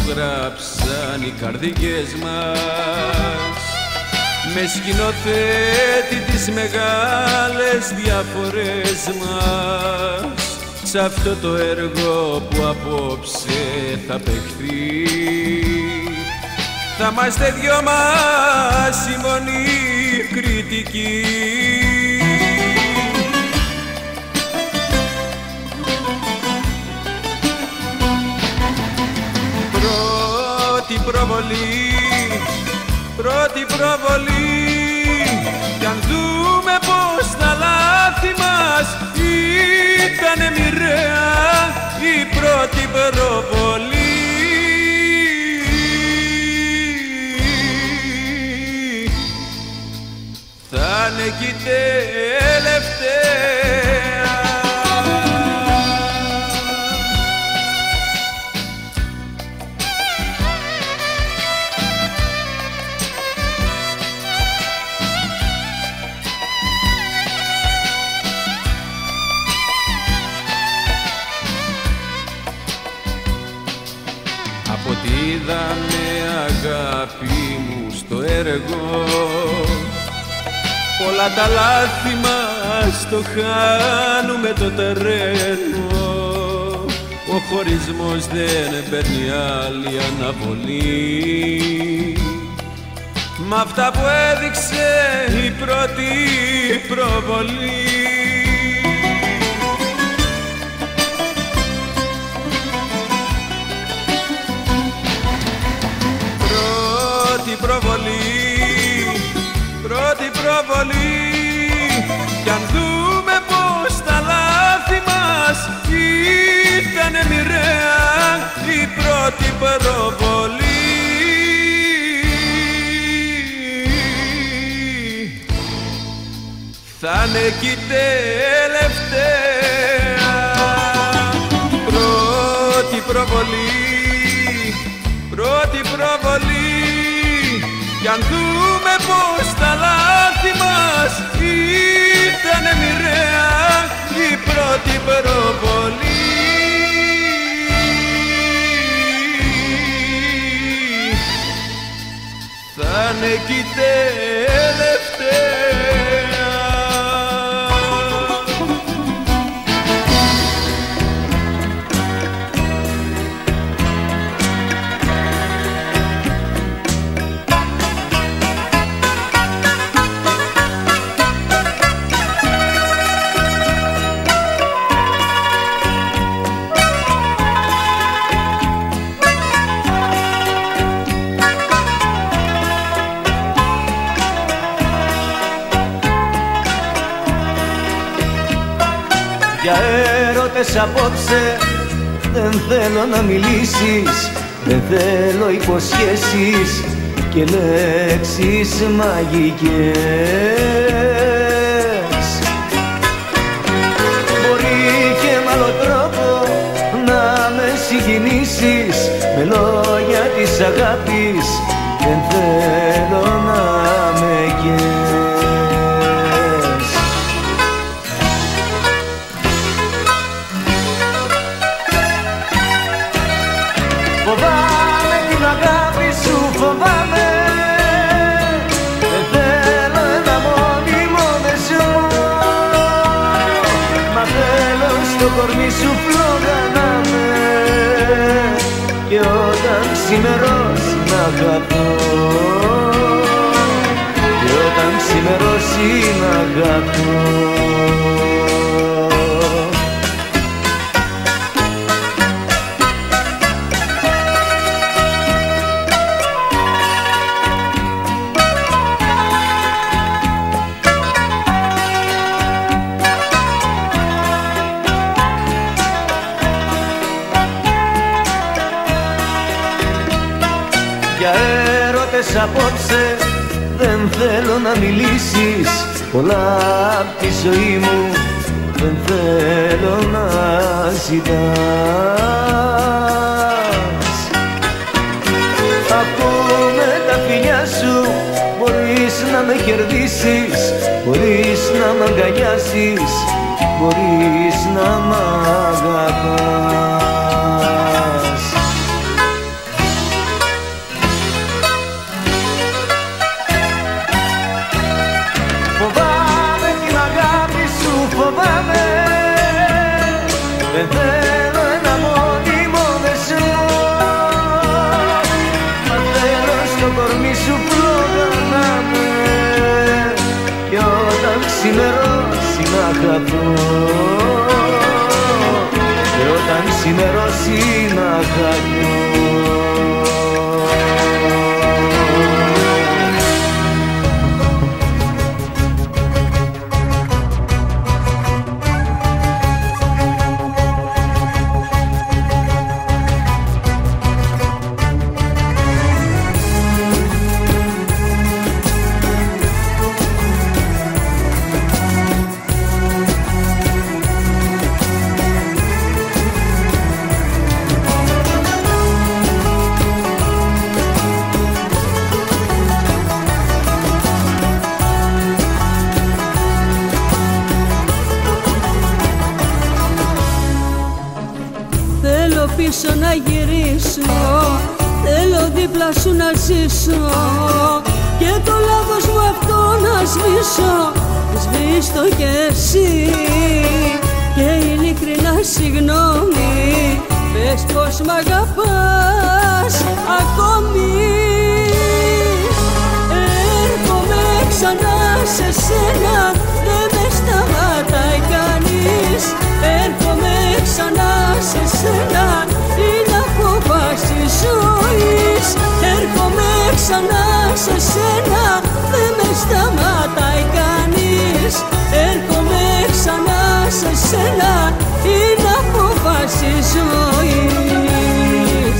γράψαν οι καρδιές μας, με σκηνοθέτη τις μεγάλες διαφορές μας. Σ' αυτό το έργο που απόψε θα παιχθεί, θα είμαστε δυο μας οι μόνοι κριτικοί. Πρώτη προβολή, κι αν δούμε πως τα λάθη μας ήτανε μοιραία η πρώτη προβολή, θα είναι κι η τελευταία. Από τι είδαμε αγάπη μου στο έργο, πολλά τα λάθη μας το χάνουμε το τρένο. Ο χωρισμός δεν παίρνει άλλη αναβολή, μ' αυτά που έδειξε η πρώτη προβολή. Πρώτη προβολή, κι αν δούμε πως τα λάθη μας ήτανε μοιραία η πρώτη προβολή, θα είναι κι η τελευταία. Πρώτη προβολή, κι αν δούμε πως τα λάθη μας ήτανε μοιραία η πρώτη προβολή, θα είναι κι η τελευταία. Για έρωτες απόψε δεν θέλω να μιλήσεις, δεν θέλω υποσχέσεις και λέξεις μαγικές. Μπορεί και με άλλο τρόπο να με συγκινήσεις, με λόγια της αγάπης δεν θέλω να με καίς. Φοβάμαι την αγάπη σου, φοβάμαι, δεν θέλω ένα μόνιμο δεσμό, μα θέλω στο κορμί σου φλόγα να με, και όταν ξημερώσει να αγαπώ, και όταν ξημερώσει να αγαπώ. Για έρωτες απόψε δεν θέλω να μιλήσεις, πολλά απ' τη ζωή μου δεν θέλω να ζητάς. Ακούμε τα φιλιά σου, μπορείς να με κερδίσεις, μπορείς να μ' αγκαλιάσεις, μπορείς να μ' αγαπάς. δεν θέλω ένα μόνιμο δεσμό. Μα θέλω στο κορμί σου φλόγα να με, κι όταν ξημερώσει να χαθώ, και όταν ξημερώσει να χαθώ. Πίσω να γυρίσω, θέλω δίπλα σου να ζήσω, και το λάθος μου αυτό να σβήσω, σβήστο κι εσύ. Και ειλικρινά συγγνώμη, πες πως μ' αγαπάς ακόμη. Έρχομαι ξανά σε σένα, δεν με σταματάει κανείς. Έρχομαι ξανά σε σένα, είναι απόφαση ζωής. Έρχομαι ξανά σε σένα, δεν με σταματάει κανείς. Έρχομαι ξανά σε σένα, είναι απόφαση ζωής.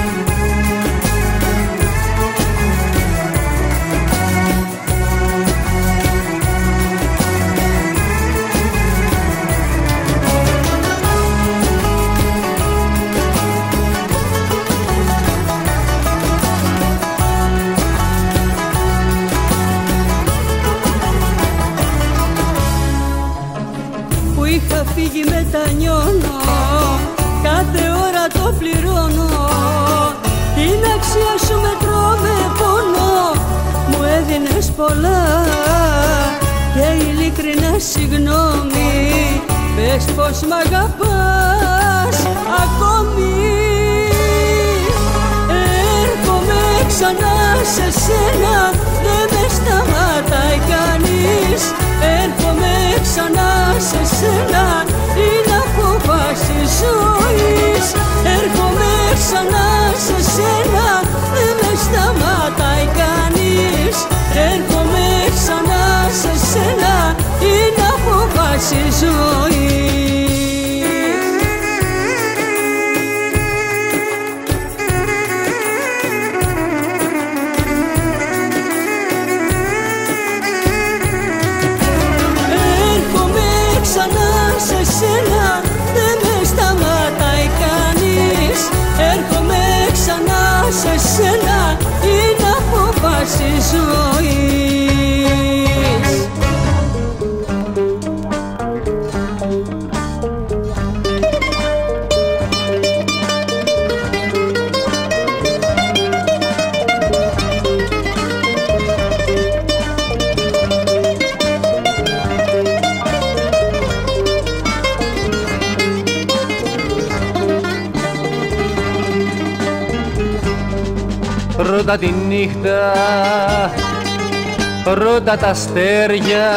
Είχα φύγει μετανιώνω, κάθε ώρα το πληρώνω. Την αξία σου μετρώ με πόνο, μου έδινες πολλά και ειλικρινά συγγνώμη, πες πως μ' αγαπάς ακόμη. Έρχομαι ξανά σε σένα, δεν με σταματάει κανείς. Έρχομαι ξανά σε σένα, είναι απόφαση ζωής. Έρχομαι ξανά σε σένα, δεν με σταματάει κανείς. Έρχομαι ξανά σε σένα, είναι απόφαση ζωής. Ξανά σε σένα, δεν με σταματάει κανείς. Έρχομαι ξανά σε σένα, είναι απόφαση ζωής. Ρώτα τη νύχτα, ρώτα τα αστέρια,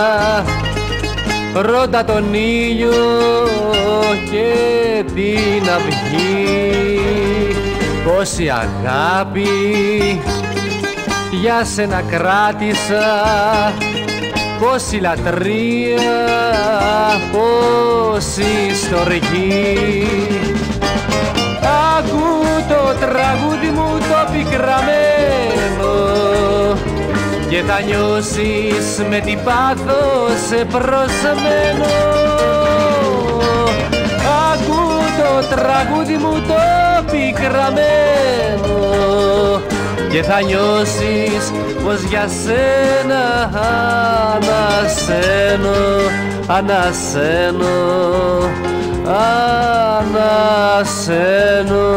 ρώτα τον ήλιο και την αυγή. Πόση αγάπη για σένα κράτησα, πόση λατρεία, πόση στοργή. Άκου το τραγούδι μου το πικραμένο και θα νιώσεις με τι πάθος σε προσμένο. Άκου το τραγούδι μου το πικραμένο και θα νιώσεις πως για σένα ανασένω, ανασένω, ανασένω.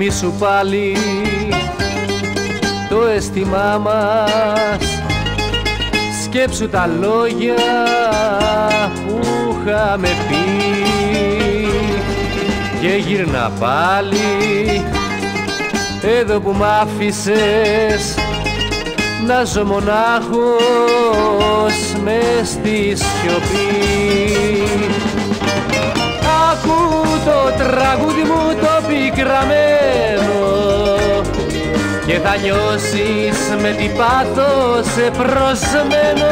σου πάλι το αίσθημά μας. Σκέψου τα λόγια που είχαμε πει και γύρνα πάλι εδώ που μ' άφησες να ζω μονάχος μες στη σιωπή. Άκου το τραγούδι μου το πικραμένο και θα νιώσεις με τι πάθος σε προσμένο.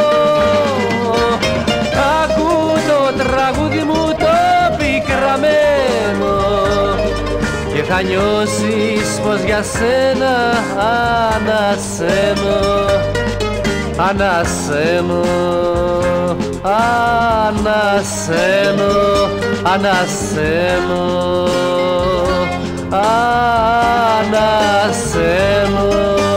Άκου το τραγούδι μου το πικραμένο και θα νιώσεις πως για σένα ανασένω, ανασένω, ανασένω, ανασένω, ανασένω.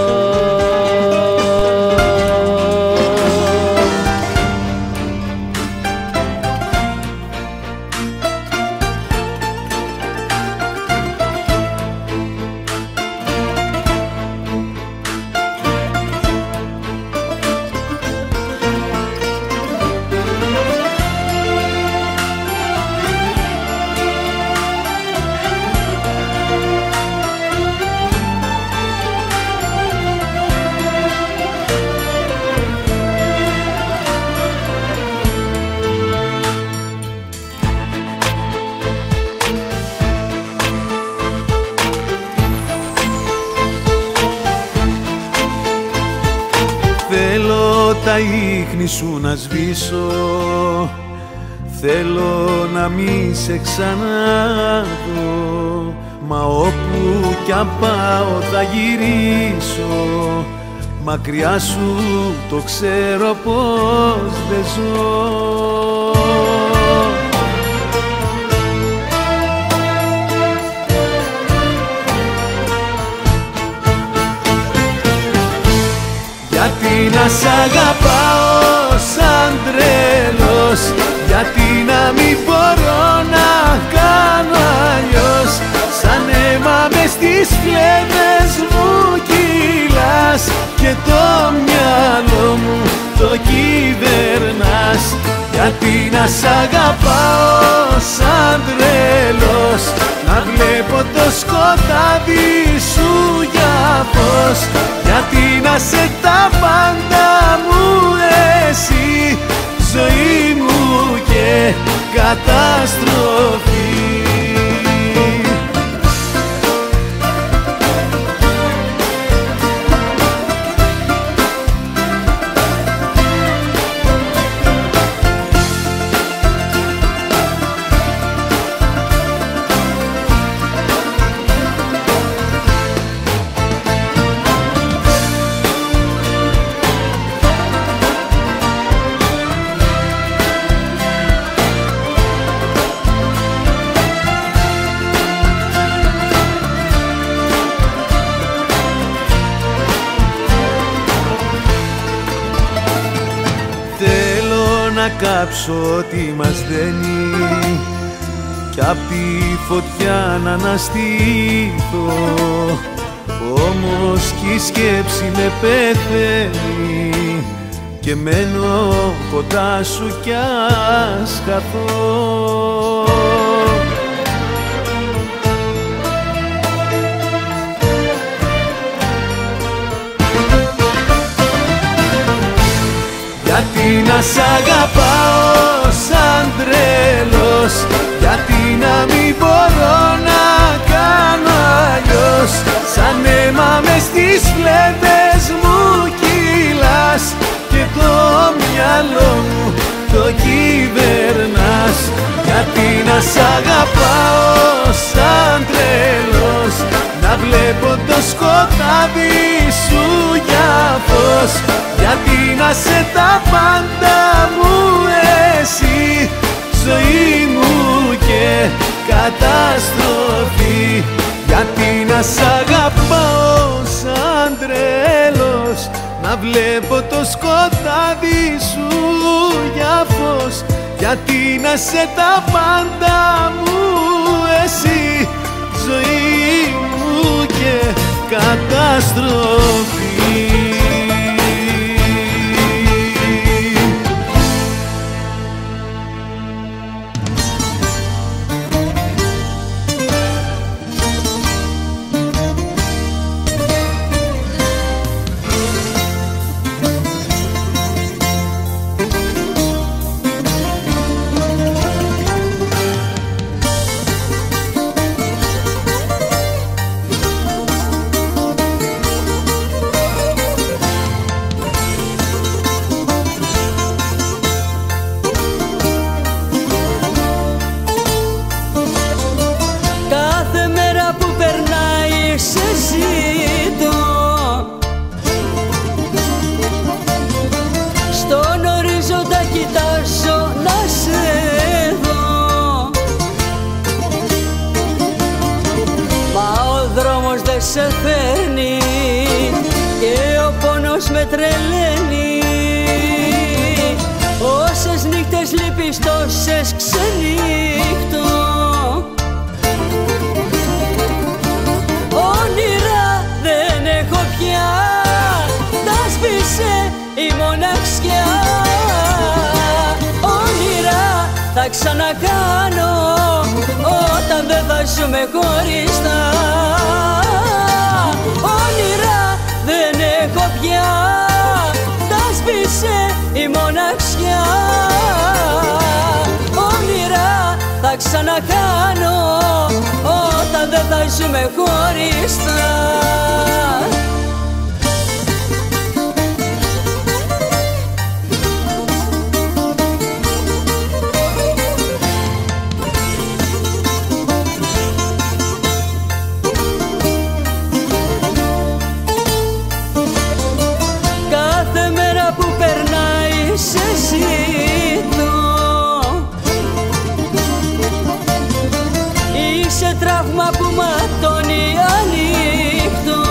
Θέλω τα ίχνη σου να σβήσω, θέλω να μη σε ξαναδώ, μα όπου κι αν πάω θα γυρίσω, μακριά σου το ξέρω πως δεν ζω. Γιατί να σ' αγαπάω σαν τρέλος, γιατί να μην μπορώ να κάνω αλλιώς. Σαν αίμα μες στις φλέβες μου κυλάς και το μυαλό μου το κυβερνάς. Γιατί να σ' αγαπάω σαν τρέλος, να βλέπω το σκοτάδι σου για φως. Γιατί να σε τα πάντα μου εσύ, ζωή μου και καταστροφή. Να κάψω ό,τι μας δένει κι απ' τη φωτιά να αναστήθω, όμως κι η σκέψη με πεθαίνει και μένω κοντά σου κι ας χαθώ. Γιατί να σ' αγαπάω σαν τρέλος, γιατί να μην μπορώ να κάνω αλλιώς. Σαν αίμα μες στις φλέβες μου κυλάς και το μυαλό μου το κυβερνάς. Γιατί να σ' αγαπάω σαν τρέλος, να βλέπω το σκοτάδι σου για φως. Γιατί να σε τα πάντα μου εσύ, ζωή μου και καταστροφή. Γιατί να σ' αγαπάω σαν τρέλος, να βλέπω το σκοτάδι σου για φως. Γιατί να σε τα πάντα μου εσύ, ζωή μου και καταστροφή. Σε φέρνει και ο πόνος με τρελαίνει. Όσες νύχτες λείπεις τόσες ξενύχτω. Όνειρα δεν έχω πια, τα σβήσε η μοναξιά. Όνειρα θα ξανακάνω όταν δεν θα ζούμε χωριστά. Όνειρα δεν έχω πια, τα σβήσε η μοναξιά. Όνειρα θα ξανακάνω όταν δεν θα ζούμε χωριστά. Είσαι τραύμα που ματώνει ανοιχτό.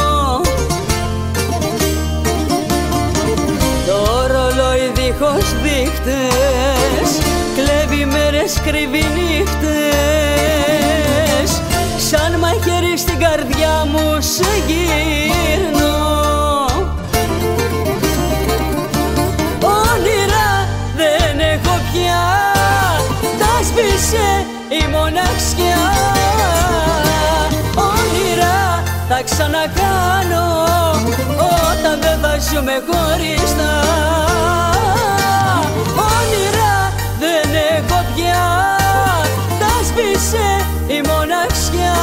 Το ρολόι δίχως δείχτες κλέβει μέρες, κρύβει νύχτες. Σαν μαχαίρι στην καρδιά μου σε γύρνω. Όνειρα δεν έχω πια, τα σβήσε η μοναξιά. Όνειρα θα ξανακάνω όταν δεν θα ζούμε χωριστά. Όνειρα δεν έχω πια, τα σβήσε η μοναξιά.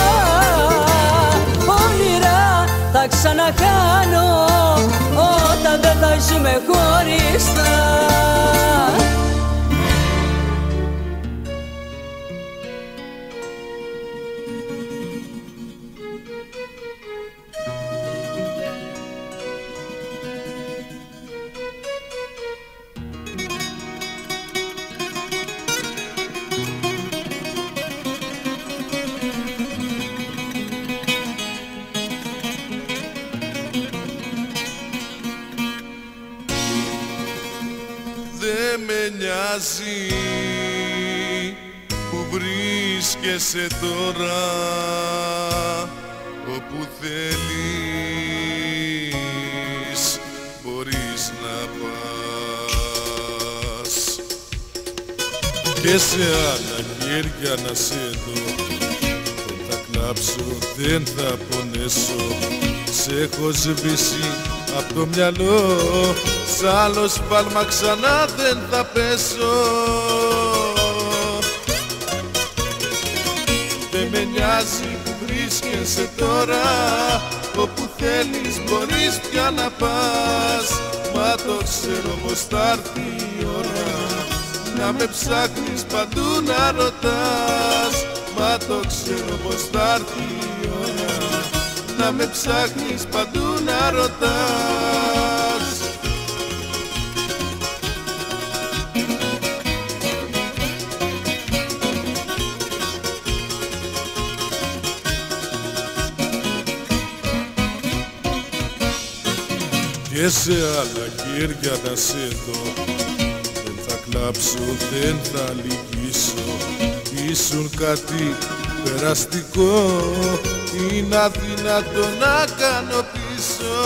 Όνειρα θα ξανακάνω όταν δεν θα ζούμε χωριστά. Δε με νοιάζει που βρίσκεσαι τώρα, όπου θέλεις μπορείς να πας. Και σε άλλα χέρια να σε δω, δεν θα κλάψω, δεν θα πονέσω. Σε έχω σβήσει απ' το μυαλό, σ' άλλο σπάλμα ξανά δεν θα πέσω. Δεν με νοιάζει που βρίσκεσαι τώρα, όπου θέλεις μπορείς πια να πας. Μα το ξέρω πως θα έρθει η ώρα να με ψάχνεις παντού να ρωτάς. Μα το ξέρω πως θα έρθει η ώρα να με ψάχνεις παντού να ρωτάς. Και σε άλλα χέρια να σε δω, δεν θα κλάψω, δεν θα λυγίσω. Ήσουν κάτι περαστικό είναι αδύνατο να κάνω πίσω.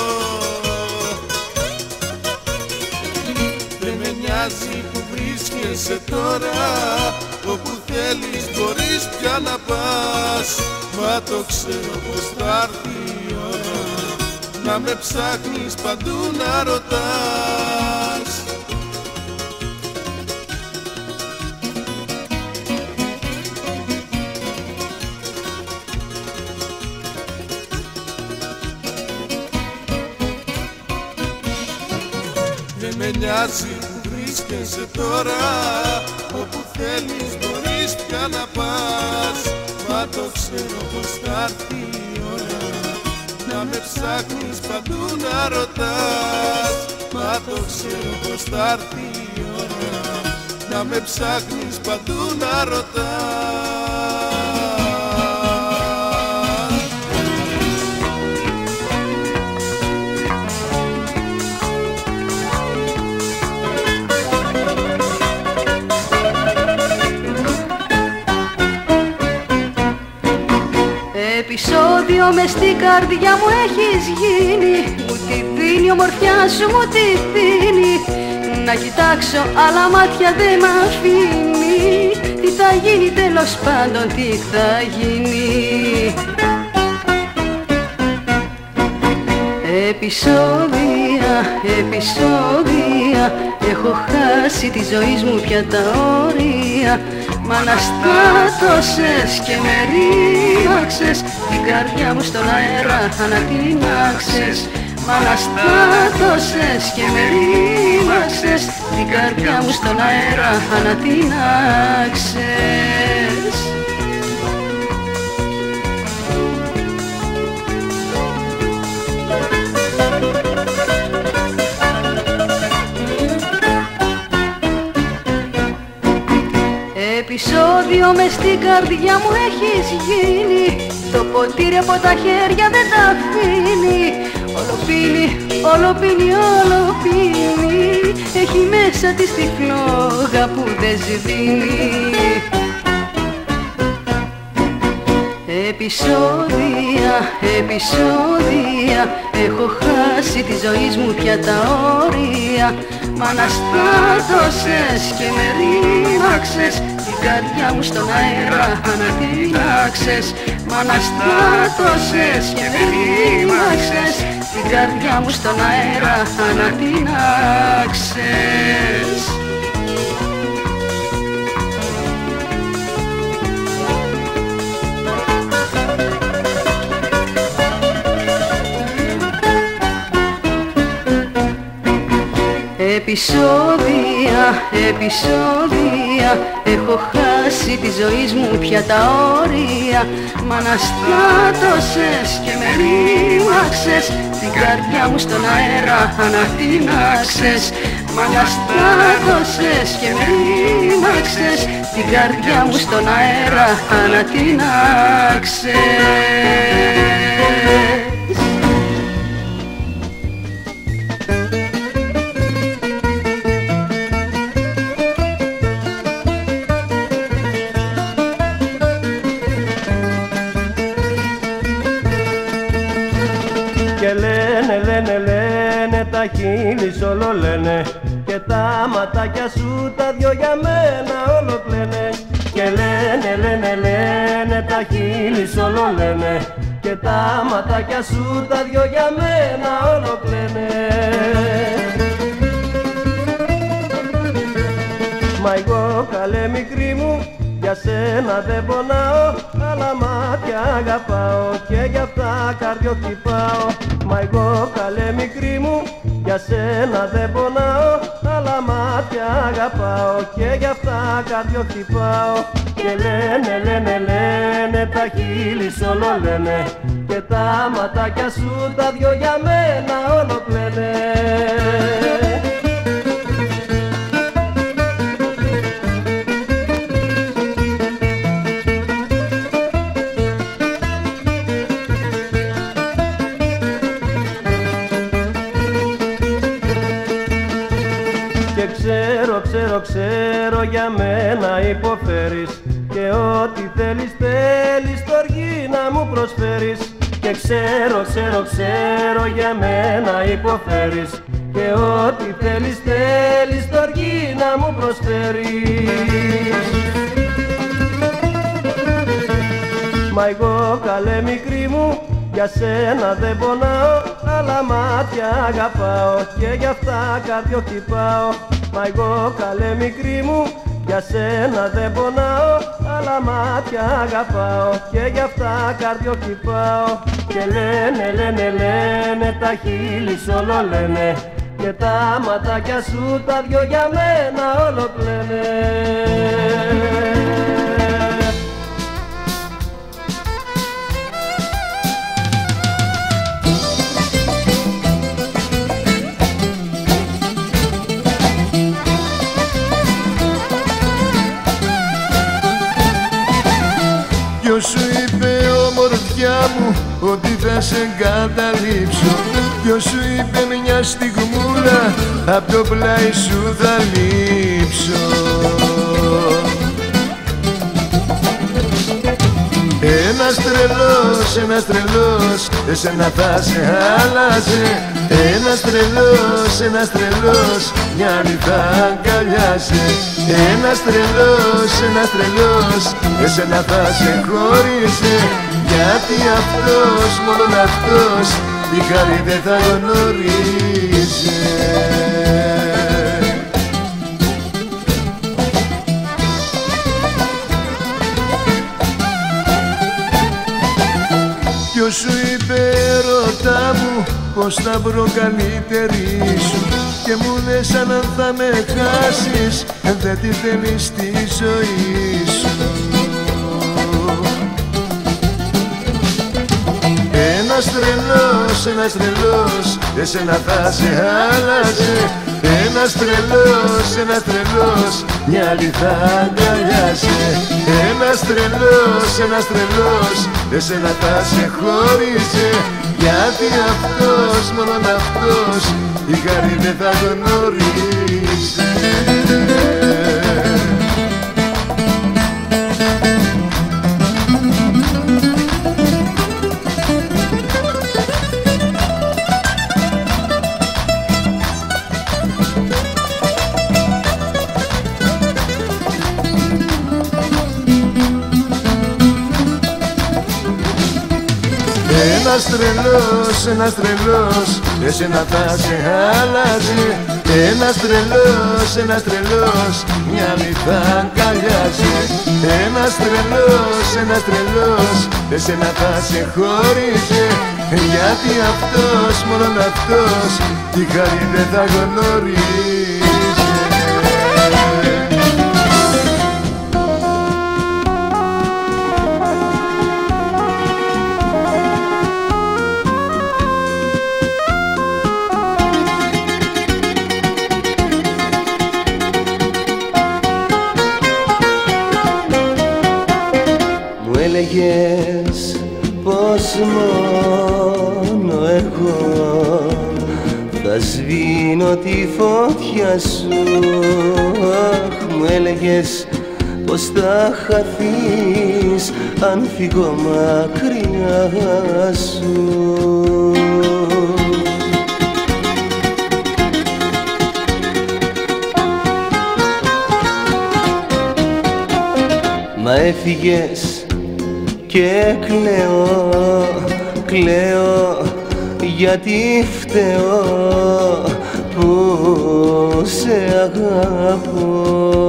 Δεν με νοιάζει που βρίσκεσαι τώρα, όπου θέλεις μπορείς πια να πας. Μα το ξέρω πως θα έρθει η ώρα να με ψάχνεις παντού να ρωτάς. Δεν με νοιάζει που βρίσκεσαι τώρα, όπου θέλεις μπορείς πια να πας. Μα το ξέρω πως θα έρθει η ώρα να με ψάχνεις παντού να ρωτάς. Μα το ξέρω πως θα έρθει η ώρα να με ψάχνεις παντού να ρωτάς. Επεισόδιο μες στην καρδιά μου έχεις γίνει, μου τη δίνει η ομορφιά σου, μου τη δίνει. Να κοιτάξω άλλα μάτια δεν μ' αφήνει. Τι θα γίνει τέλος πάντων, τι θα γίνει. Επεισόδια, επεισόδια, έχω χάσει τη ζωή μου πια τα όρια. Μ' αναστάτωσες και με ρήμαξες, την καρδιά μου στον αέρα ανατινάξες. Μ' αναστάτωσες και με ρήμαξες, την καρδιά μου στον αέρα ανατινάξες. Επεισόδιο μες στην καρδιά μου έχεις γίνει, το ποτήρι από τα χέρια δεν τα αφήνει. Όλο πίνει, όλο πίνει, όλο πίνει, έχει μέσα της τη φλόγα που δεν σβήνει. Επεισόδια, επεισόδια, έχω χάσει τη ζωή μου πια τα όρια. Μ' αναστάτωσες και με ρήμαξες, την καρδιά μου στον αέρα ανατινάξες. Μ' αναστάτωσες και με ρήμαξες, την καρδιά μου στον αέρα ανατινάξες. Επεισόδια, επεισόδια, έχω χάσει τη ζωή μου πια τα όρια. Μ' αναστάτωσες και με ρήμαξες, την καρδιά μου στον αέρα ανατινάξες. Μ' αναστάτωσες και με ρήμαξες, την καρδιά μου στον αέρα ανατινάξες. Τα χείλη σ' όλο λένε και τα ματάκια σου τα δυο για μένα όλο κλαίνε. Και λένε, λένε, λένε, τα χείλη σ' όλο λένε και τα ματάκια σου τα δυο για μένα όλο κλαίνε. Μα εγώ καλέ μικρή μου για σένα δεν πονάω, άλλα μάτια αγαπάω και γι' αυτά καρδιό χτυπάω. Μα εγώ καλέ μικρή μου για σένα δεν πονάω, άλλα μάτια αγαπάω και γι' αυτά καρδιό χτυπάω. Και λένε, λένε, λένε, τα χείλη σ' όλο λένε και τα ματάκια σου τα δυο για μένα όλο κλαίνε. Ξέρω για μένα υποφέρεις και ό,τι θέλεις προσφέρεις και ξέρω για μένα υποφέρεις και ό,τι θέλεις στοργή να μου προσφέρεις. Μα εγώ καλέ μικρή μου για σένα δεν πονάω, αλλά μάτια αγαπάω και γι' αυτά καρδιό χτυπάω. Μα εγώ καλέ μικρή μου για σένα δεν πονάω, αλλά μάτια αγαπάω και γι' αυτά καρδιό χτυπάω. Και λένε τα χείλη σ' όλο λένε και τα ματάκια σου τα δυο για μένα όλο κλαίνε. Ποιος σου είπε ομορφιά μου ότι θα σε εγκαταλείψω? Ποιος σου είπε μια στιγμούλα απ' το πλάι σου θα λείψω? Ένας τρελός, εσένα θα σε άλλαζε. Ένας τρελός, μια άλλη θα αγκαλιάζε. Ένας τρελός, εσένα θα σε χώριζε. Γιατί αυτός, μόνον αυτός, τη χάρη δεν θα γνωρίζει. Ποιος σου είπε ερωτά μου πως θα βρω καλύτερη σου και μου λες αν θα με χάσεις δεν τη θέλεις στη ζωή σου? Ένας τρελός, εσένα θα σε άλλαζε. Ένας τρελός, μια άλλη θα αγκαλιάζε. Ένας τρελός, εσένα θα σε χώριζε. Γιατί αυτός, μόνον αυτός, η χάρη δεν θα γνωρίζει. Ένας τρελός, εσένα θα σε άλλαζε. Ένας τρελός, μια άλλη θα αγκαλιάζει. Ένας τρελός, εσένα θα σε χώριζε. Γιατί αυτός, μόνον αυτός, τη χάρη δεν θα γνωρίζει. Έλεγες πως μόνο εγώ θα σβήνω τη φωτιά σου. Μου έλεγες πως θα χαθείς αν φύγω μακριά σου. Μα έφυγες και κλαίω γιατί φταίω που σε αγαπώ.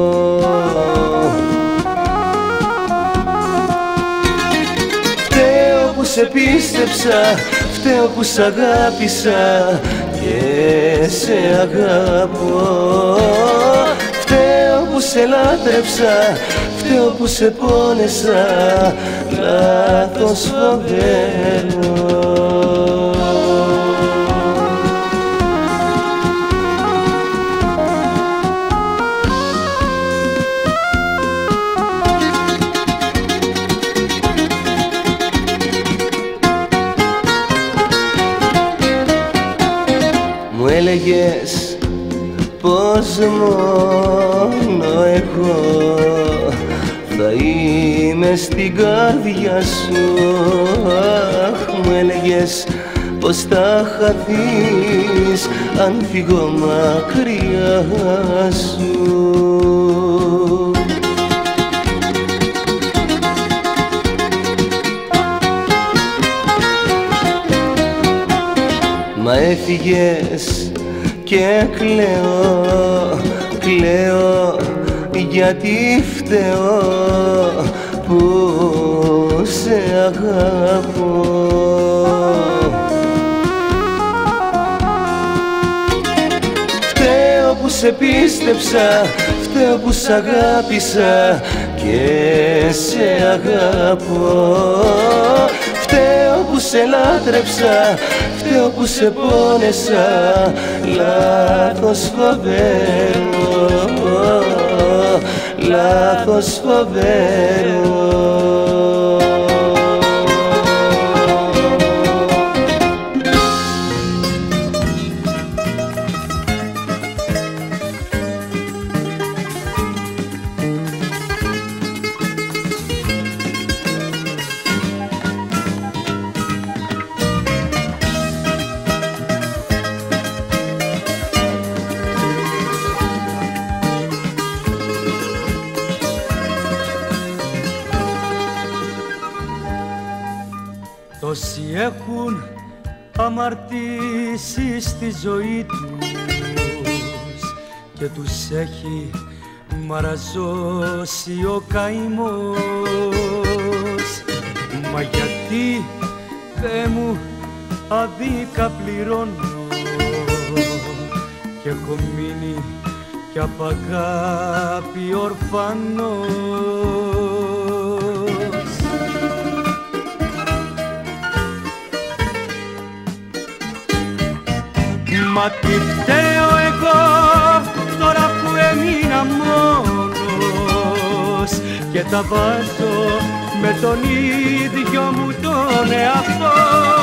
Φταίω που σε πίστεψα, φταίω που σ' αγάπησα και σε αγαπώ. Φταίω που σε λάτρεψα, φταίω που σε πόνεσα, λάθος φοβερό. Μου έλεγες πως μόνο εγώ θα είμαι μες στην καρδιά σου. Αχ, μου έλεγες πως θα χαθείς αν φύγω μακριά σου. Μα έφυγες και κλαίω, κλαίω γιατί φταίω που σε αγαπώ. Φταίω που σε πίστεψα, φταίω που σ' αγάπησα και σε αγαπώ. Φταίω που σε λάτρεψα, φταίω που σε πόνεσα, λάθος φοβερό, λάθος φοβερό. Τόσοι έχουν αμαρτήσει στη ζωή τους και τους έχει μαραζώσει ο καημός. Μα γιατί, Θεέ μου, αδίκα πληρώνω και έχω μείνει κι απ' αγάπη ορφανός. Μα τι φταίω εγώ τώρα που έμεινα μόνος και τα βάζω με τον ίδιο μου τον εαυτό.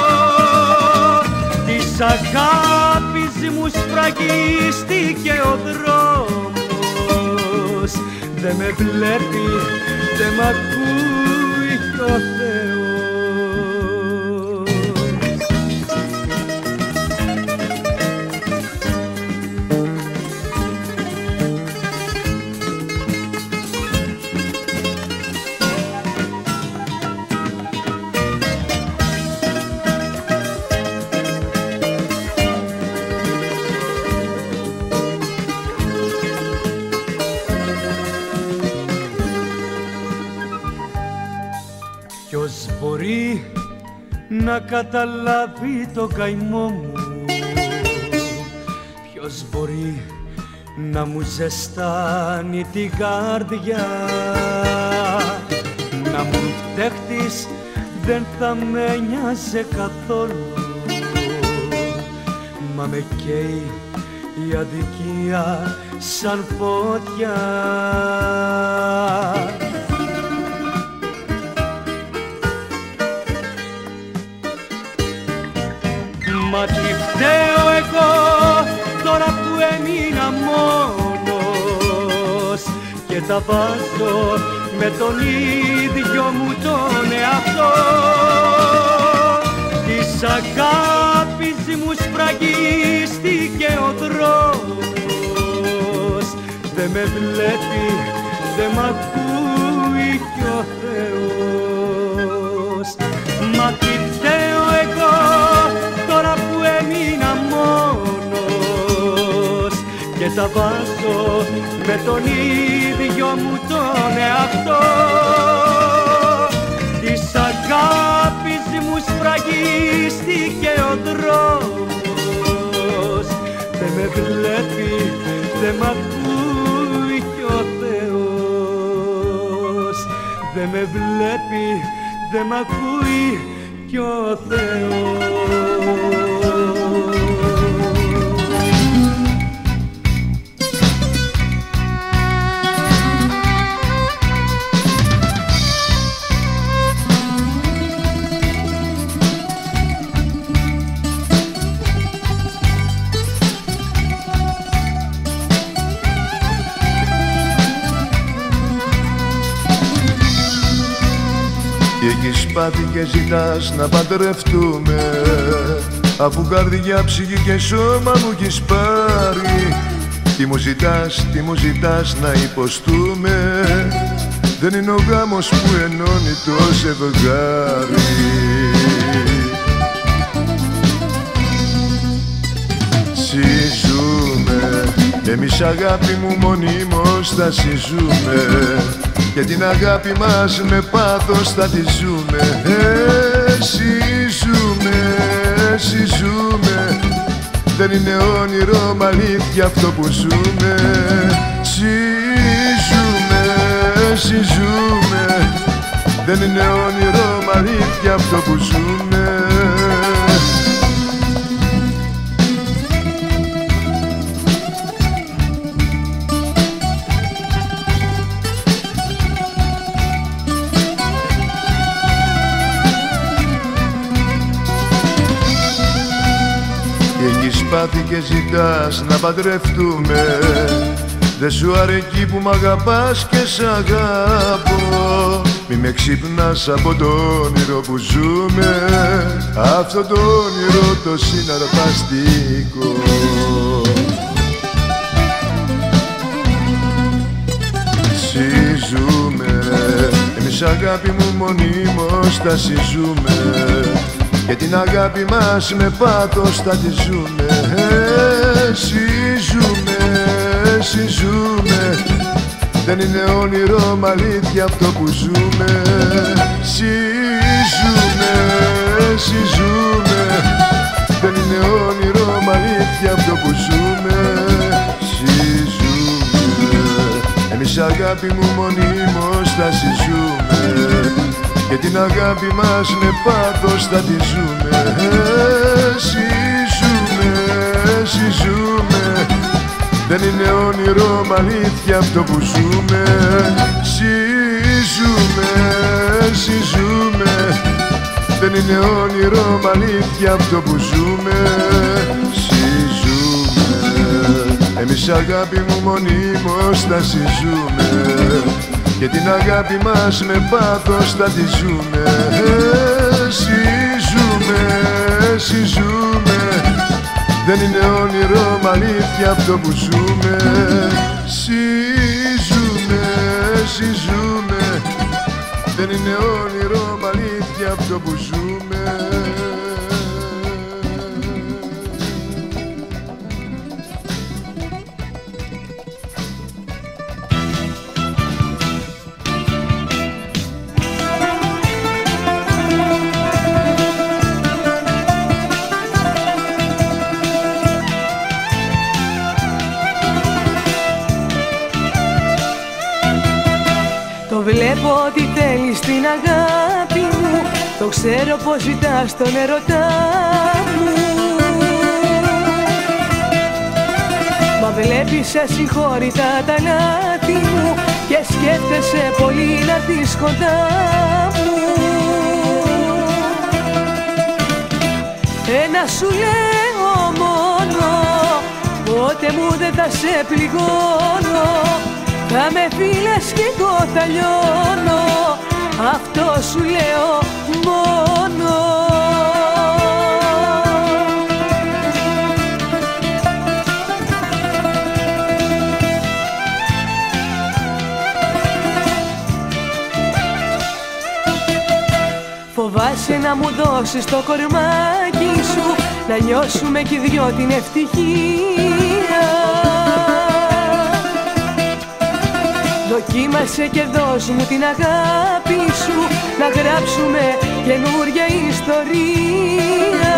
Της αγάπης μου σφραγίστηκε ο δρόμος, δε με βλέπει, δε μ' ακούει κι ο Θεός. Ποιος μπορεί να καταλάβει το καημό μου, ποιος μπορεί να μου ζεστάνει την καρδιά. Να μου φταίχτης δεν θα με νοιάζε καθόλου, μα με καίει η αδικία σαν φωτιά. Μα τι φταίω εγώ τώρα που έμεινα μόνος και τα βάζω με τον ίδιο μου τον εαυτό. Της αγάπης μου σφραγίστηκε ο δρόμος, δε με βλέπει, δε μ' ακούει κι ο Θεός. Μα τι φταίω εγώ τώρα που έμεινα μόνος και τα βάζω με τον ίδιο μου τον εαυτό. Της αγάπης μου σφραγίστηκε ο δρόμος, δε με βλέπει, δε μ' ακούει κι ο Θεός. Δε με βλέπει, δε μ' ακούει κι ο Θεός. σπάθει και ζητάς να παντρευτούμε, αφού καρδιά, ψυχή και σώμα μου έχεις πάρει. Τι μου ζητάς να υποστούμε, δεν είναι ο γάμος που ενώνει το ζευγάρι. Συζούμε, εμείς αγάπη μου μονίμως θα συζούμε, και την αγάπη μας με πάθος θα τη ζούμε. Συζούμε, δεν είναι όνειρο μ' αλήθεια αυτό που ζούμε. Συζούμε, δεν είναι όνειρο μ' αλήθεια αυτό που ζούμε. Έχεις πάθει και ζητάς να παντρευτούμε, δεν σου αρκεί που μ' αγαπάς και σ' αγάπω. Μη με ξύπνας από το όνειρο που ζούμε, αυτό το όνειρο το συναρπαστικό. Συζούμε, εμείς αγάπη μου μονίμως θα συζούμε, και την αγάπη μας με πάθος θα τη ζούμε. Συζούμε, δεν είναι όνειρο μ' αλήθεια αυτό που ζούμε. Συζούμε, δεν είναι όνειρο μ' αλήθεια αυτό που ζούμε. Συζούμε, εμείς αγάπη μου μονίμως θα συζούμε, και την αγάπη μας με πάθος θα τη ζούμε. Συζούμε, δεν είναι όνειρο μ' αλήθεια αυτό που ζούμε. Συζούμε, δεν είναι όνειρο μ' αλήθεια αυτό που ζούμε. Συζούμε, εμείς αγάπη μου μονίμως θα συζούμε, και την αγάπη μας με πάθος θα τη ζούμε. Συζούμε, δεν είναι όνειρο μ' αλήθεια αυτό που ζούμε. Συζούμε, δεν είναι όνειρο μ' αλήθεια αυτό που ζούμε. Βλέπω ότι θέλεις την αγάπη μου, το ξέρω πως ζητάς τον ερωτά μου. Μα βλέπεις ασυγχώρητα τα λάθη μου, και σκέφτεσαι πολύ να έρθεις κοντά μου. Ένα σου λέω μόνο, πότε μου δεν θα σε πληγώνω, θα με φίλες κι εγώ θα λιώνω, αυτό σου λέω μόνο. Φοβάσαι να μου δώσεις το κορμάκι σου, να νιώσουμε κι οι δυο την ευτυχία. Δοκίμασε και δώσ' μου την αγάπη σου, να γράψουμε καινούρια ιστορία.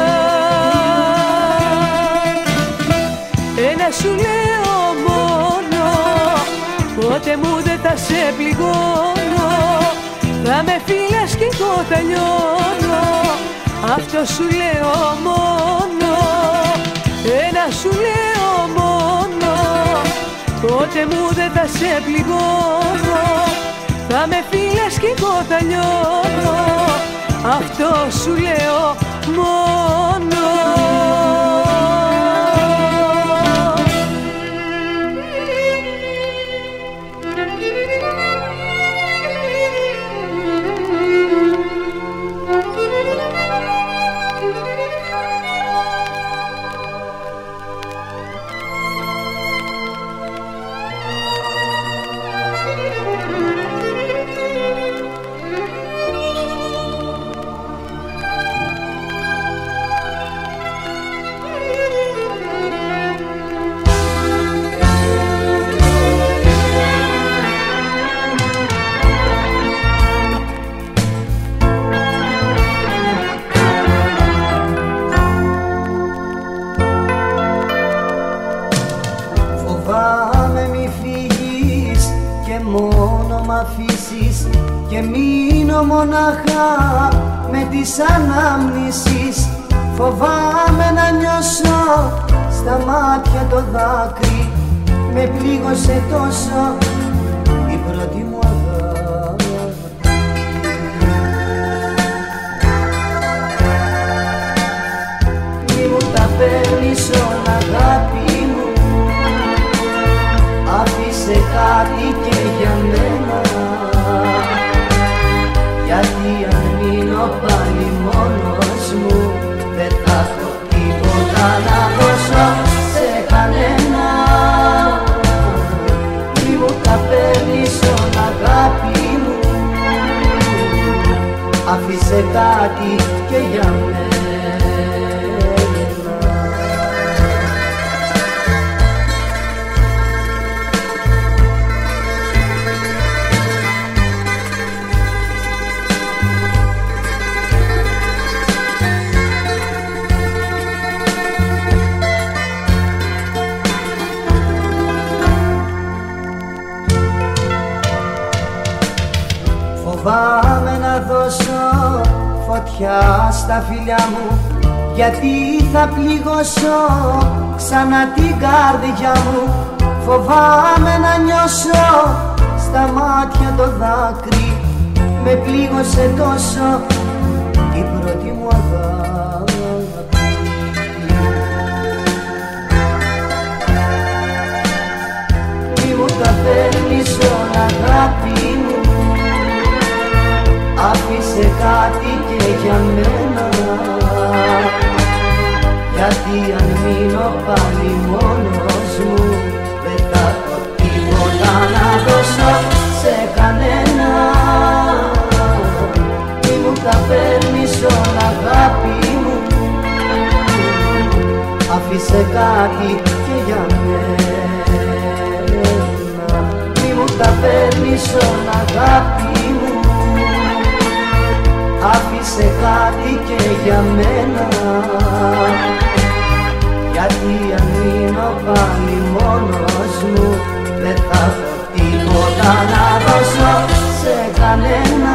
Ένα σου λέω μόνο, πότε μου δεν θα σε πληγώνω, θα με φίλες κι εγώ θα λιώνω, αυτό σου λέω μόνο. Ένα σου λέω μόνο, πότε μου δεν θα σε πληγώνω, θα με φίλες κι εγώ θα λιώνω, αυτό σου λέω μόνο. και μείνω μονάχα με τις ανάμνησεις. Φοβάμαι να νιώσω στα μάτια το δάκρυ, με πλήγωσε τόσο η πρώτη μου αγάπη. Μη μου τα παίρνεις όλα αγάπη μου, άφησε κάτι και για μένα, γιατί αν μείνω πάλι μόνος μου δεν θα έχω τίποτα να δώσω σε κανένα. Μη μου τα παίρνεις όλα αγάπη μου, άφησε κάτι και για μένα. Φοβάμαι να δώσω φωτιά στα φιλιά μου, γιατί θα πληγώσω ξανά την καρδιά μου. Φοβάμαι να νιώσω στα μάτια το δάκρυ, με πλήγωσε τόσο η πρώτη μου αγάπη. Μη μου τα παίρνεις όλα αγάπη μου, άφησε κάτι και για μένα, γιατί αν μείνω πάλι μόνος μου δεν θα έχω τίποτα να δώσω σε κανένα. Μη μου τα παίρνεις όλα αγάπη μου, άφησε κάτι και για μένα. Μη μου τα παίρνεις όλα αγάπη μου, άφησε κάτι και για μένα, γιατί αν μείνω πάλι μόνος μου δεν θα έχω τίποτα να δώσω σε κανένα.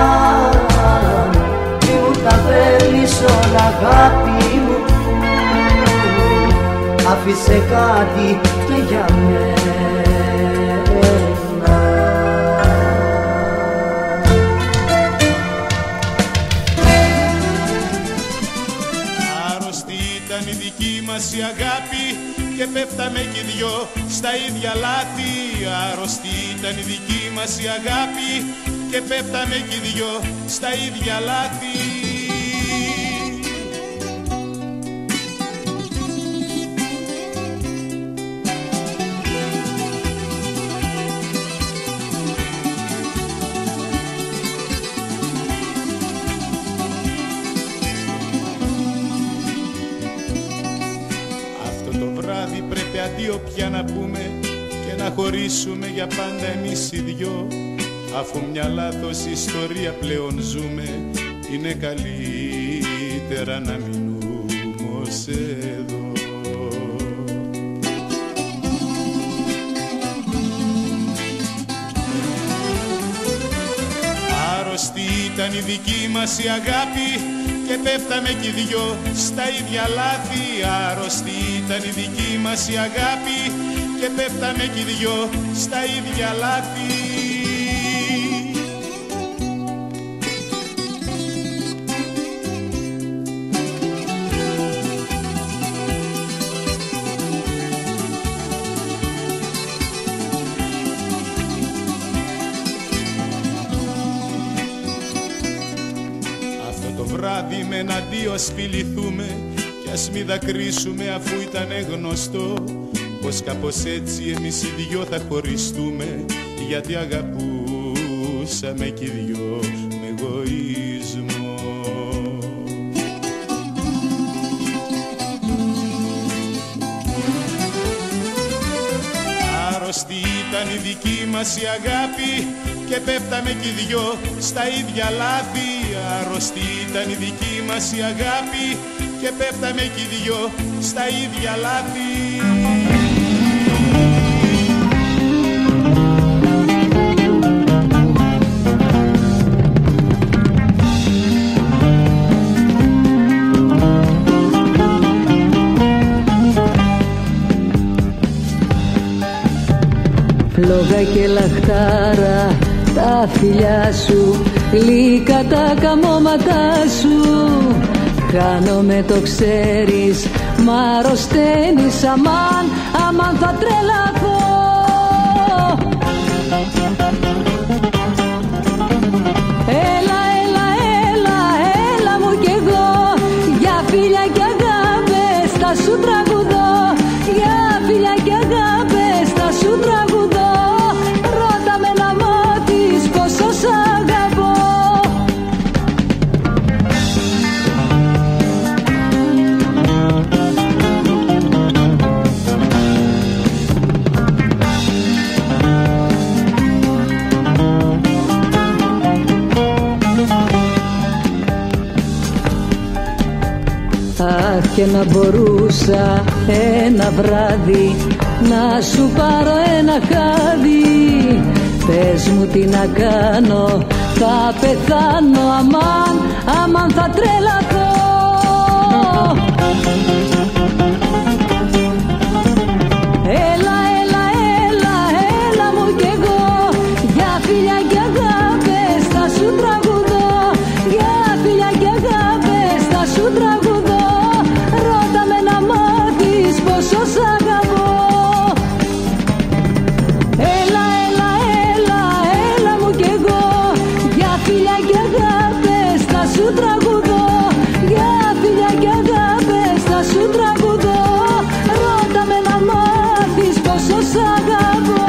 Μη μου τα παίρνεις όλα αγάπη μου, άφησε κάτι και για μένα. Η αγάπη και πέφταμε κι οι δυο στα ίδια λάθη. Άρρωστη ήταν η δική μας η αγάπη και πέφταμε κι οι δυο στα ίδια λάθη. Πρέπει αντίο πια να πούμε και να χωρίσουμε για πάντα εμείς οι δυο. Αφού μια λάθος ιστορία πλέον ζούμε, είναι καλύτερα να μείνουμε ως εδώ. Άρρωστη ήταν η δική μας η αγάπη και πέφταμε κι οι δυο στα ίδια λάθη. Άρρωστη ήταν η δική μας η αγάπη και πέφταμε κι οι δυο στα ίδια λάθη. Βράδυ με ένα αντίο ας φιληθούμε κι ας μη δακρύσουμε, αφού ήταν γνωστό πως κάπως έτσι εμείς οι δυο θα χωριστούμε, γιατί αγαπούσαμε κι οι δυο με εγωισμό. Άρρωστη ήταν η δική μας η αγάπη και πέφταμε κι οι δυο στα ίδια λάθη. Άρρωστη ήταν η δική μας η αγάπη και πέφταμε κι οι δυο στα ίδια λάθη. Λόγα και λαχτάρα τα φιλιά σου, γλυκά τα καμώματά σου. Χάνομαι το ξέρεις, μ' αρρωσταίνεις αμάν, αμάν θα τρελαθώ. Έλα, έλα, έλα, έλα μου κι εγώ, για φίλια και αγάπες θα σου τραγουδώ. Για φίλια και αγάπες θα σου τραγουδώ. Ρώτα με να μάθεις πόσο σ' αγαπώ. Αχ, και να μπορούσα ένα βράδυ να σου πάρω ένα χάδι. Πες μου τι να κάνω, θα πεθάνω αμάν, αμάν θα τρελαθώ. Έλα, έλα, έλα, έλα μου κι εγώ, για φιλιά και αγάπες θα σου τραγουδώ. Για φιλιά και αγάπες θα σου τραγουδώ. Ρώτα με να μάθεις πόσο σ' αγαπώ. Έλα, έλα, έλα, έλα μου κι εγώ, για φιλιά και αγάπες θα σου τραγουδώ. Για φιλιά και αγάπες θα σου τραγουδώ. Ρώτα με να μάθεις πόσο σ' αγαπώ.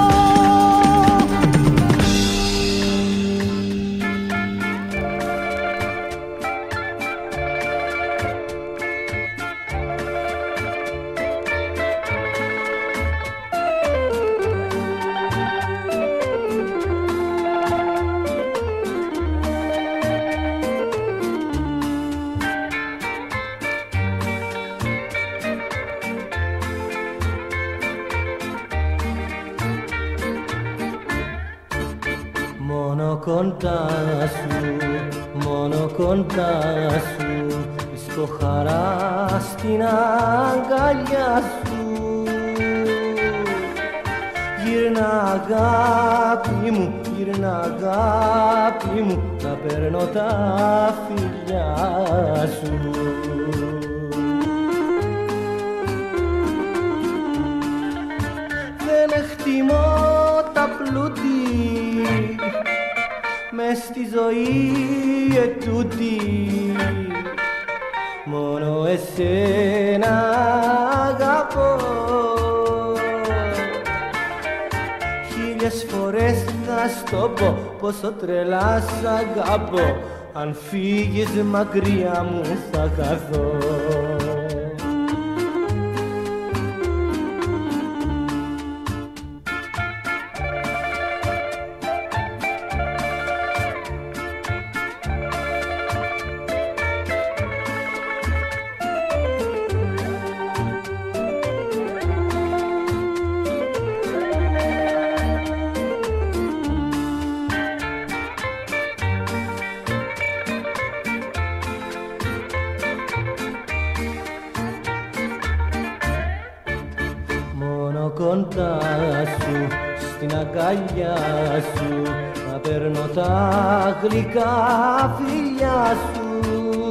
Μόνο κοντά σου, μόνο κοντά σου, βρίσκω χαρά στην αγκαλιά σου. Γύρνα αγάπη μου, γύρνα αγάπη μου, να παίρνω τα φιλιά σου. Δεν εκτιμώ τα πλούτη μες στη ζωή ετούτη, μόνο εσένα αγαπώ. Χίλιες φορές θα στο πω πόσο τρελά σ' αγαπώ. Αν φύγεις μακριά μου θα χαθώ. Κοντά σου, στην αγκαλιά σου, να παίρνω τα γλυκά φιλιά σου.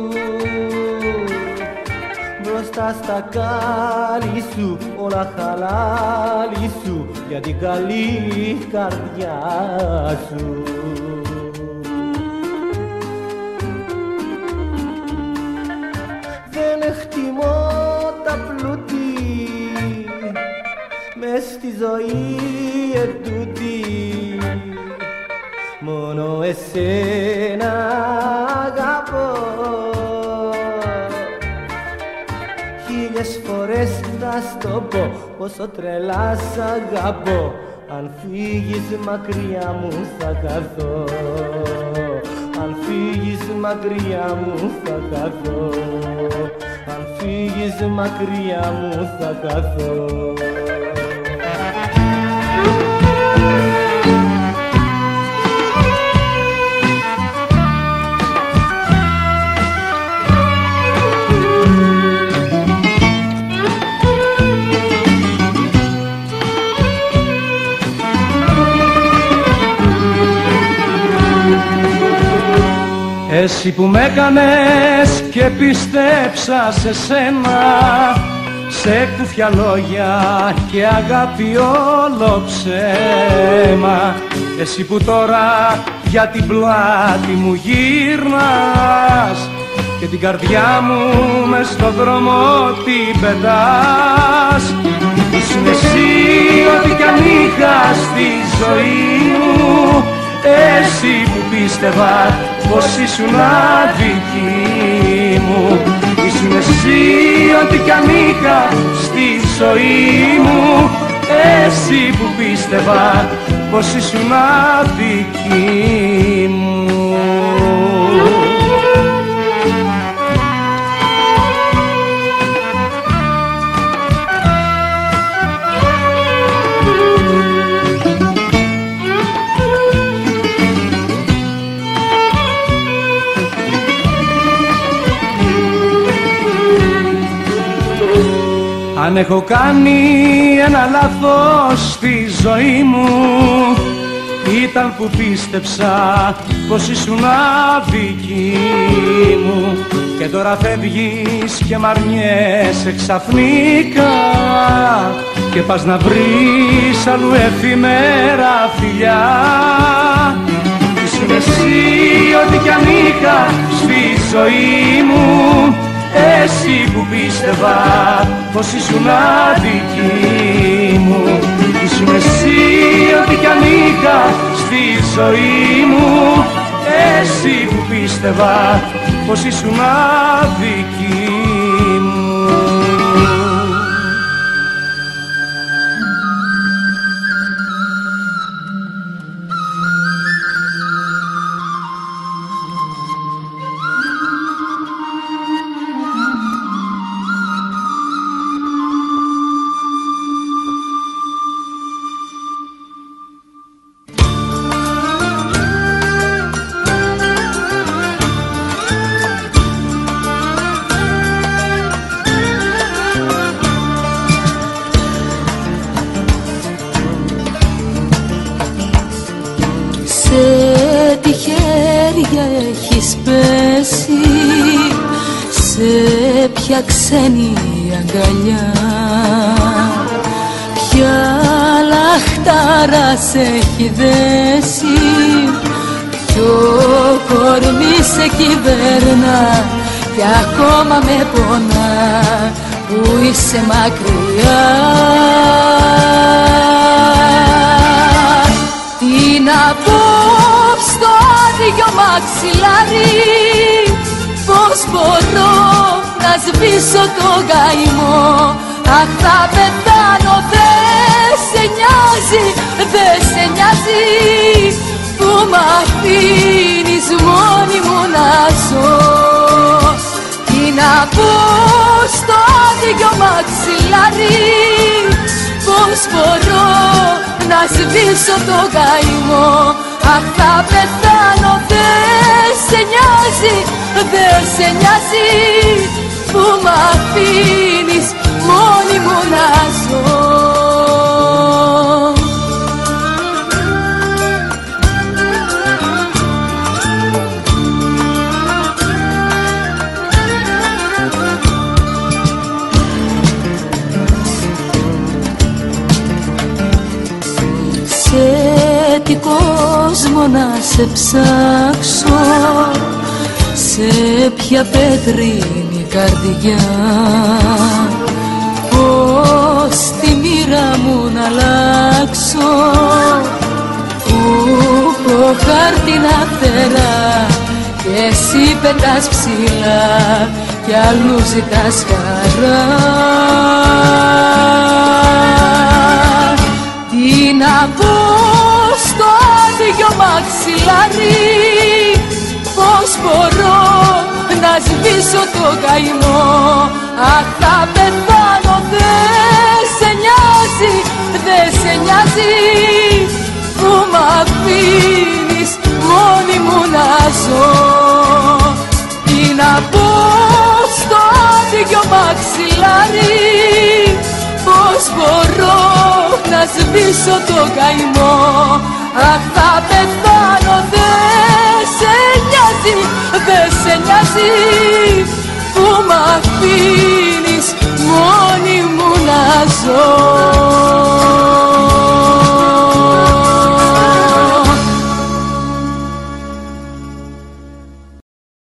Μπροστά στα κάλλη σου, όλα χαλάλη σου, για την καλή καρδιά σου. Δεν εκτιμώ τα πλούτη μες στη ζωή ετούτη, μόνο εσένα αγαπώ. Χίλιες φορές θα στο πω πόσο τρελά σ' αγαπώ. Αν φύγεις μακριά μου θα χαθώ. Αν φύγεις μακριά μου θα χαθώ. Αν φύγεις μακριά μου θα χαθώ. Εσύ που με έκανες και πίστεψα σε σένα, σε κουφιά λόγια και αγάπη όλο ψέμα. Εσύ που τώρα για την πλάτη μου γύρνας και την καρδιά μου μες στο δρόμο την πετάς. Ήσουν εσύ ό,τι κι αν είχα στη ζωή μου, εσύ που πίστευα πως ήσουν αδική μου. Ήσουν εσύ ό,τι κι αν είχα στη ζωή μου, εσύ που πίστευα πως ήσουν αδική μου. Αν έχω κάνει ένα λάθος στη ζωή μου, ήταν που πίστεψα πως ήσουν αδική μου. Και τώρα φεύγεις και μ' αρνιέσαι ξαφνικά και πας να βρεις αλλού εφημέρα φιλιά. Ήσουν εσύ ό,τι κι αν είχα στη ζωή μου, εσύ που πίστευα πως ήσουν αδική μου. Ήσουν εσύ ό,τι κι αν είχα στη ζωή μου, εσύ που πίστευα πως ήσουν αδική μου. Έχεις πέσει σε ποια ξένη αγκαλιά, ποια λαχτάρα σε έχει δέσει, ποιο κορμί σε κυβέρνα και ακόμα με πονά που είσαι μακριά. Τι να πω στο άδειο μαξιλάρι, πως μπορώ να σβήσω το καημό. Αχ, θα πεθάνω, δεν σε νοιάζει, δεν σε νοιάζει που μ' αφήνεις μόνη μου να ζω. Τι να πω στο άδειο μαξιλάρι, πως μπορώ να σβήσω το καημό. Αχ, θα πεθάνω, δεν σε νοιάζει, δεν σε νοιάζει που μ' αφήνεις μόνη μου να ζω. Τι κόσμο να σε ψάξω, σε ποια πέτρινη καρδιά, πως τη μοίρα μου να αλλάξω, που έχω χάρτινα φτερά και εσύ πετάς ψηλά κι αλλού ζητάς χαρά. Τι να πω στο άδειο μαξιλάρι, πως μπορώ να σβήσω το καημό. Αχ, θα πεθάνω, δεν σε νοιάζει, δεν σε νοιάζει που μ' αφήνεις μόνη μου να ζω. Τι να πω στο άδειο μαξιλάρι, πως μπορώ να σβήσω το καημό. Αχ, θα πεθάνω, δεν σε νοιάζει, δεν σε νοιάζει που μ' αφήνεις μόνη μου να ζω.